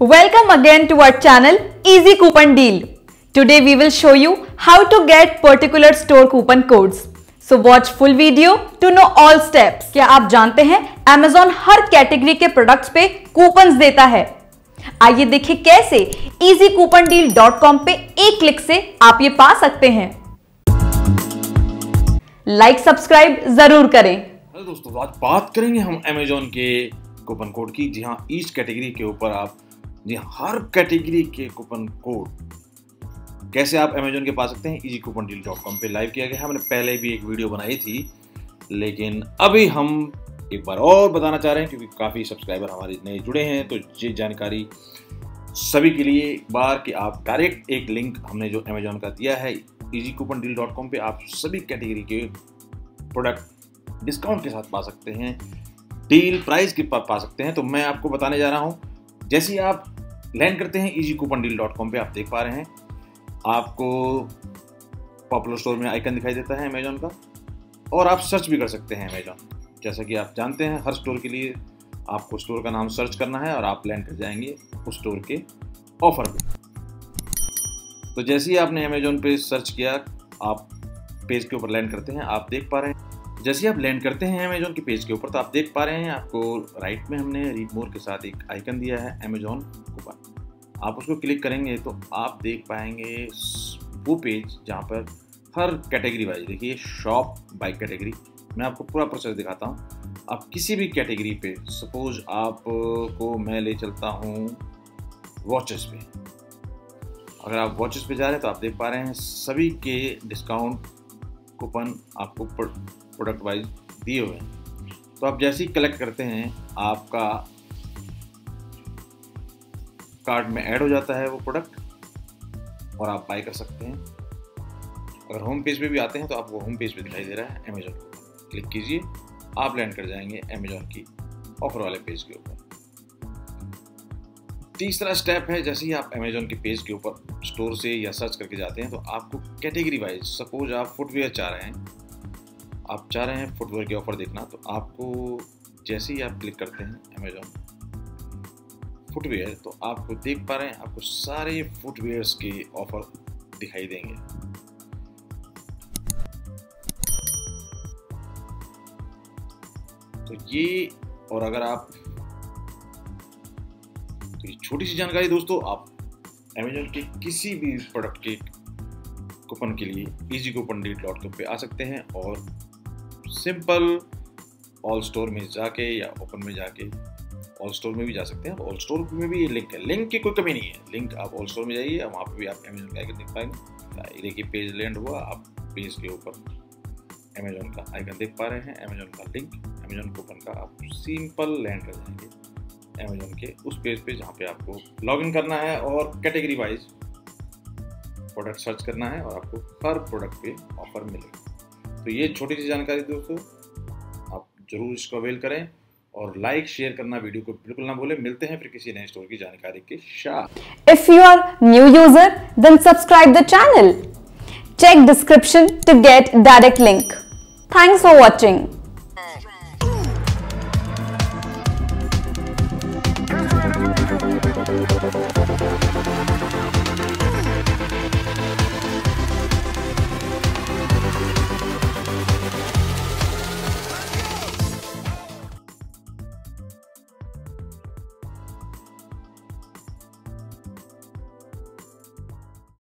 Welcome again to our channel Easy Coupon Deal. Today we will show you how to get particular store coupon codes. So watch full video to know all steps. क्या आप जानते हैं Amazon हर category के products पे coupons देता है। आइए देखिए कैसे easycoupondeal.com पे एक क्लिक से आप ये पा सकते हैं। लाइक सब्सक्राइब जरूर करें। हेलो दोस्तों, आज बात करेंगे हम Amazon के कूपन कोड की। जी हाँ, ईच कैटेगरी के ऊपर आप हर कैटेगरी के कूपन कोड कैसे आप Amazon के पा सकते हैं easycoupondeal.com पे लाइव किया गया है। हमने पहले भी एक वीडियो बनाई थी, लेकिन अभी हम एक बार और बताना चाह रहे हैं क्योंकि काफ़ी सब्सक्राइबर हमारे नए जुड़े हैं। तो ये जानकारी सभी के लिए एक बार कि आप डायरेक्ट एक लिंक हमने जो Amazon का दिया है easycoupondeal.com पे आप सभी कैटेगरी के प्रोडक्ट डिस्काउंट के साथ पा सकते हैं, डील प्राइस के पा सकते हैं। तो मैं आपको बताने जा रहा हूँ, जैसे ही आप लैंड करते हैं easycoupondeal.com पे आप देख पा रहे हैं आपको पॉपुलर स्टोर में आइकन दिखाई देता है Amazon का, और आप सर्च भी कर सकते हैं Amazon। जैसा कि आप जानते हैं हर स्टोर के लिए आपको स्टोर का नाम सर्च करना है और आप लैंड कर जाएंगे उस स्टोर के ऑफर पे। तो जैसे ही आपने Amazon पे सर्च किया आप पेज के ऊपर लैंड करते हैं। आप देख पा रहे हैं जैसे ही आप लैंड करते हैं Amazon के पेज के ऊपर तो आप देख पा रहे हैं आपको राइट में हमने रीड मोर के साथ एक आइकन दिया है Amazon कूपन। आप उसको क्लिक करेंगे तो आप देख पाएंगे वो पेज जहाँ पर हर कैटेगरी वाइज देखिए शॉप बाय कैटेगरी। मैं आपको पूरा प्रोसेस दिखाता हूँ। आप किसी भी कैटेगरी पे सपोज आपको मैं ले चलता हूँ वॉचेस पे। अगर आप वॉचेस पे जा रहे हैं तो आप देख पा रहे हैं सभी के डिस्काउंट कूपन आपको प्रोडक्ट वाइज दिए हुए हैं। तो आप जैसे ही कलेक्ट करते हैं आपका कार्ट में ऐड हो जाता है वो प्रोडक्ट और आप बाय कर सकते हैं। अगर होम पेज पे भी आते हैं तो आपको होम पेज पे दिखाई दे रहा है Amazon कूपन। क्लिक कीजिए, आप लैंड कर जाएंगे Amazon की ऑफर वाले पेज के ऊपर। तीसरा स्टेप है, जैसे ही आप Amazon के पेज के ऊपर स्टोर से या सर्च करके जाते हैं तो आपको कैटेगरी वाइज सपोज आप फुटवेयर चाह रहे हैं फुटवेयर की ऑफर देखना, तो आपको जैसे ही आप क्लिक करते हैं Amazon फुटवेयर तो आपको देख पा रहे हैं आपको सारे फुटवेयर्स के ऑफर दिखाई देंगे। तो ये और अगर आप तो ये छोटी सी जानकारी दोस्तों, आप Amazon के किसी भी प्रोडक्ट के कूपन के लिए easycoupondeal.com पे आ सकते हैं और सिंपल ऑल स्टोर में जाके या ओपन में जाके ऑल स्टोर में भी जा सकते हैं। ऑल स्टोर में भी ये लिंक है, लिंक की कोई कमी नहीं है। लिंक आप ऑल स्टोर में जाइए, वहाँ पे भी आप Amazon का आइकन देख पाएंगे। देखिए पेज लैंड हुआ, आप पेज के ऊपर Amazon का आइकन देख पा रहे हैं, Amazon का लिंक Amazon कूपन का आप सिंपल लैंड कर जाएंगे Amazon के उस पेज पे जहाँ पे आपको लॉगिन करना है और कैटेगरी वाइज प्रोडक्ट सर्च करना है और आपको हर प्रोडक्ट पे ऑफर मिलेगा। तो ये छोटी सी जानकारी दोस्तों, आप जरूर इसको अवेल करें और लाइक शेयर करना वीडियो को बिल्कुल ना भूलें। मिलते हैं फिर किसी नए स्टोर की जानकारी के साथ। If you are new user, then subscribe the channel. Check description to get direct link. Thanks for watching.